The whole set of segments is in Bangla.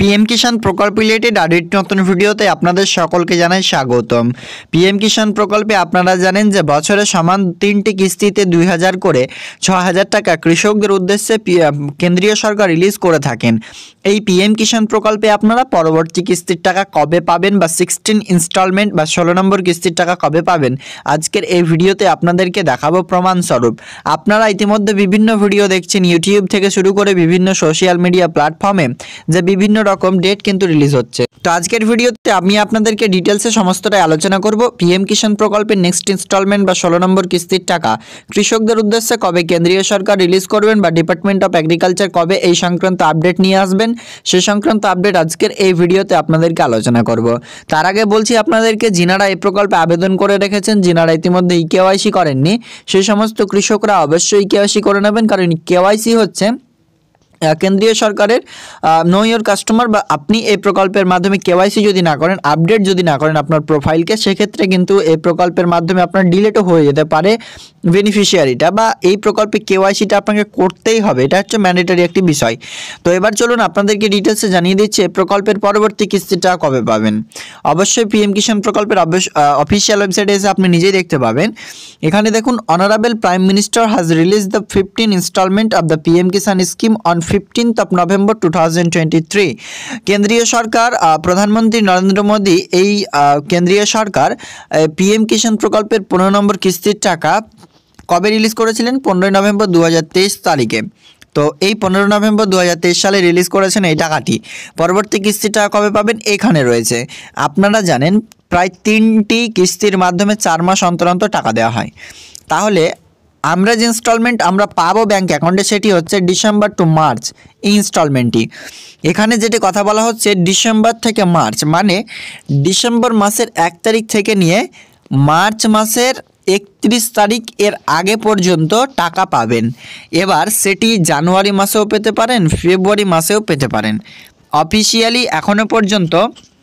পিএম কিষাণ প্রকল্প রিলেটেড আরও একটি নতুন ভিডিওতে আপনাদের সকলকে জানাই স্বাগতম। পিএম কিষাণ প্রকল্পে আপনারা জানেন যে বছরে সমান 3টি কিস্তিতে 2000 করে 6000 টাকা কৃষকদের উদ্দেশ্যে কেন্দ্রীয় সরকার রিলিজ করে থাকেন। এই পিএম কিষাণ প্রকল্পে আপনারা পরবর্তী কিস্তির টাকা কবে পাবেন বা 16 ইনস্টলমেন্ট বা 16 নম্বর কিস্তির টাকা কবে পাবেন, আজকের এই ভিডিওতে আপনাদেরকে দেখাবো প্রমাণস্বরূপ। আপনারা ইতিমধ্যে বিভিন্ন ভিডিও দেখছেন ইউটিউব থেকে শুরু করে বিভিন্ন সোশ্যাল মিডিয়া প্ল্যাটফর্মে যে বিভিন্ন রকম ডেট কিন্তু রিলিজ হচ্ছে। তো আজকের ভিডিওতে আমি আপনাদেরকে ডিটেলসে সমস্তটাই আলোচনা করব। পিএম কিষাণ প্রকল্পের নেক্সট ইনস্টলমেন্ট বা 16 নম্বর কিস্তির টাকা কৃষকদের উদ্দেশ্যে কবে কেন্দ্রীয় সরকার রিলিজ করবেন বা ডিপার্টমেন্ট অফ এগ্রিকালচার কবে এই সংক্রান্ত আপডেট নিয়ে আসবেন, সে সংক্রান্ত আপডেট আজকের এই ভিডিওতে আপনাদেরকে আলোচনা করব। তার আগে বলছি আপনাদেরকে, যিনারা এই প্রকল্পে আবেদন করে রেখেছেন, যিনারা ইতিমধ্যে কেওয়াইসি করেননি, সেই সমস্ত কৃষকরা অবশ্যই কেওয়াইসি করে নেবেন। কারণ কেওয়াইসি হচ্ছে কেন্দ্রীয় সরকারের নো ইওর কাস্টমার, বা আপনি এই প্রকল্পের মাধ্যমে কেওয়াইসি যদি না করেন, আপডেট যদি না করেন আপনার প্রোফাইলকে, সেক্ষেত্রে কিন্তু এই প্রকল্পের মাধ্যমে আপনার ডিলেটও হয়ে যেতে পারে বেনিফিশিয়ারিটা, বা এই প্রকল্পে কেওয়াইসিটা আপনাকে করতেই হবে। এটা হচ্ছে ম্যান্ডেটরি একটি বিষয়। তো এবার চলুন আপনাদেরকে ডিটেলসে জানিয়ে দিচ্ছি এই প্রকল্পের পরবর্তী কিস্তিটা কবে পাবেন। অবশ্যই পিএম কিষাণ প্রকল্পের অফিসিয়াল ওয়েবসাইটে এসে আপনি নিজেই দেখতে পাবেন। এখানে দেখুন, honourable prime minister has release the 15 instalment of the PM Kisan scheme on 15th of November 2023। কেন্দ্রীয় সরকার, প্রধানমন্ত্রী নরেন্দ্র মোদী এই কেন্দ্রীয় সরকার পিএম কিষাণ প্রকল্পের 15 নম্বর কিস্তির টাকা কবে রিলিজ করেছিলেন? 15 নভেম্বর 2023 তারিখে। তো এই 15 নভেম্বর 2023 সালে রিলিজ করেছেন এই টাকাটি। পরবর্তী কিস্তিটা কবে পাবেন এখানে রয়েছে। আপনারা জানেন প্রায় 3টি কিস্তির মাধ্যমে 4 মাস অন্তর অন্তর টাকা দেওয়া হয়। তাহলে আমরা যে ইনস্টলমেন্ট আমরা পাবো ব্যাঙ্ক অ্যাকাউন্টে, সেটি হচ্ছে ডিসেম্বর টু মার্চ এই ইনস্টলমেন্টটি। এখানে যেটি কথা বলা হচ্ছে ডিসেম্বর থেকে মার্চ, মানে ডিসেম্বর মাসের 1 তারিখ থেকে নিয়ে মার্চ মাসের 31 তারিখ এর আগে পর্যন্ত টাকা পাবেন। এবার সেটি জানুয়ারি মাসেও পেতে পারেন, ফেব্রুয়ারি মাসেও পেতে পারেন। অফিসিয়ালি এখনও পর্যন্ত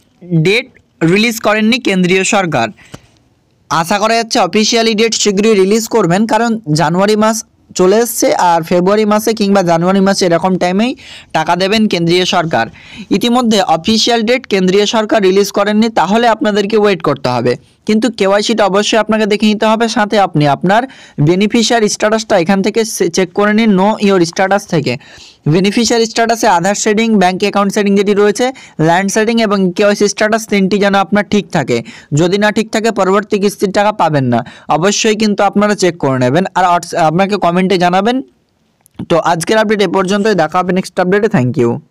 ডেট রিলিজ করেননি কেন্দ্রীয় সরকার। আশা করা যাচ্ছে অফিসিয়ালি ডেট শীঘ্রই রিলিজ করবেন, কারণ জানুয়ারি মাস চলে এসছে আর ফেব্রুয়ারি মাসে কিংবা জানুয়ারি মাসে এরকম টাইমেই টাকা দেবেন কেন্দ্রীয় সরকার। ইতিমধ্যে অফিসিয়াল ডেট কেন্দ্রীয় সরকার রিলিজ করেননি, তাহলে আপনাদেরকে ওয়েট করতে হবে। কিন্তু কেওয়াইসিটা অবশ্যই আপনাকে দেখে নিতে হবে, সাথে আপনি আপনার বেনিফিশিয়ারি স্ট্যাটাসটা এখান থেকে চেক করে নিন নো ইওর স্ট্যাটাস থেকে। বেনিফিশিয়ারি স্ট্যাটাসে Aadhaar setting, bank account setting যেটি রয়েছে, ল্যান্ড সেটিং এবং কেওয়াইসি স্ট্যাটাস, 3টি যেন আপনার ঠিক থাকে। যদি না ঠিক থাকে পরবর্তী কিস্তির টাকা পাবেন না। অবশ্যই কিন্তু আপনারা চেক করে নেবেন আর আপনাকে কমেন্টে জানাবেন। তো আজকের আপডেট এ পর্যন্তই, দেখা হবে নেক্সট আপডেটে। Thank you.